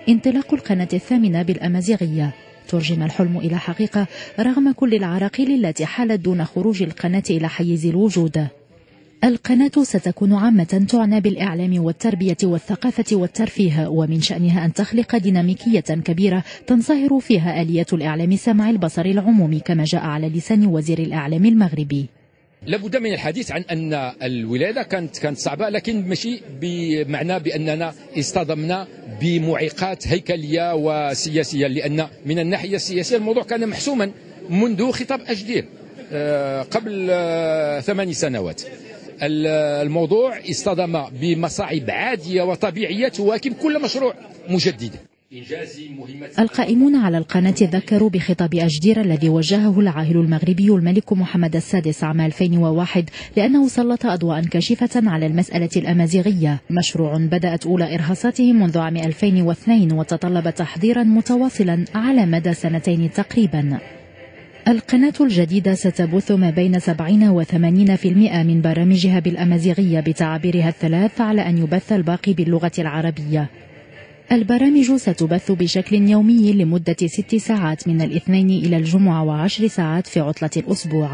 انطلاق القناة الثامنة بالأمازيغية ترجم الحلم إلى حقيقة رغم كل العراقيل التي حالت دون خروج القناة إلى حيز الوجود. القناة ستكون عامة تعنى بالإعلام والتربية والثقافة والترفيه، ومن شأنها أن تخلق ديناميكية كبيرة تنصهر فيها آلية الإعلام سمع البصر العمومي كما جاء على لسان وزير الإعلام المغربي. لابد من الحديث عن أن الولادة كانت صعبة، لكن ماشي بمعنى بأننا اصطدمنا بمعيقات هيكلية وسياسية، لأن من الناحية السياسية الموضوع كان محسوما منذ خطاب أجدير قبل 8 سنوات. الموضوع اصطدم بمصاعب عادية وطبيعية تواكب كل مشروع مجدد. القائمون على القناة ذكروا بخطاب أجدير الذي وجهه العاهل المغربي الملك محمد السادس عام 2001 لأنه سلط أضواء كاشفة على المسألة الأمازيغية، مشروع بدأت أولى إرهاصاته منذ عام 2002 وتطلب تحضيرا متواصلا على مدى 2 سنين تقريبا. القناة الجديدة ستبث ما بين 70 و80% من برامجها بالأمازيغية بتعابيرها الثلاث، على أن يبث الباقي باللغة العربية. البرامج ستبث بشكل يومي لمدة 6 ساعات من الاثنين إلى الجمعة و10 ساعات في عطلة الأسبوع.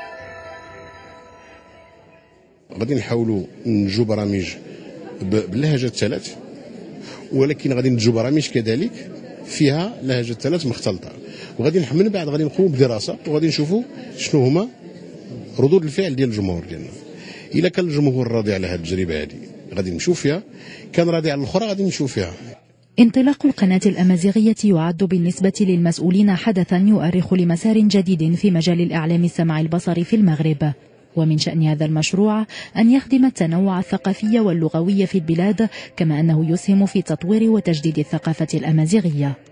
غادي نحاولوا ننتجوا برامج باللهجات الثلاث، ولكن غادي ننتجوا برامج كذلك فيها لهجات ثلاث مختلطة، وغادي من بعد غادي نقوموا بدراسة وغادي نشوفوا شنو هما ردود الفعل ديال الجمهور ديالنا. إلا كان الجمهور راضي على هذه التجربة هذه غادي نمشيو فيها، كان راضي على الأخرى غادي نمشيو فيها. انطلاق القناة الأمازيغية يعد بالنسبة للمسؤولين حدثا يؤرخ لمسار جديد في مجال الإعلام السمع البصري في المغرب، ومن شأن هذا المشروع أن يخدم التنوع الثقافي واللغوي في البلاد، كما أنه يسهم في تطوير وتجديد الثقافة الأمازيغية.